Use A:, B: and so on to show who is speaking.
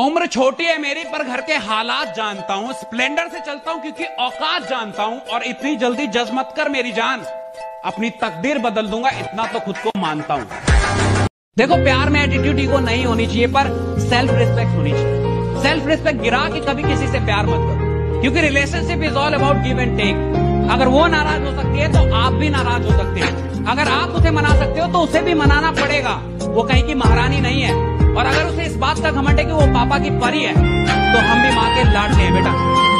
A: उम्र छोटी है मेरी पर घर के हालात जानता हूं, स्प्लेंडर से चलता हूं क्योंकि औकात जानता हूं, और इतनी जल्दी जज मत कर मेरी जान, अपनी तकदीर बदल दूंगा इतना तो खुद को मानता हूं। देखो प्यार में एटीट्यूड ईगो नहीं होनी चाहिए पर सेल्फ रिस्पेक्ट होनी चाहिए। सेल्फ रिस्पेक्ट गिरा के कभी किसी से प्यार मत करो, क्योंकि relationship is all about give and take. अगर वो नाराज हो सकती है तो आप भी नाराज हो सकते हैं। अगर आप उसे मना सकते हो तो उसे भी मनाना पड़ेगा, वो कहीं की महारानी नहीं है। और अगर उसे इस बात का घमंड है कि वो पापा की परी है तो हम भी माँ के लाडले हैं बेटा।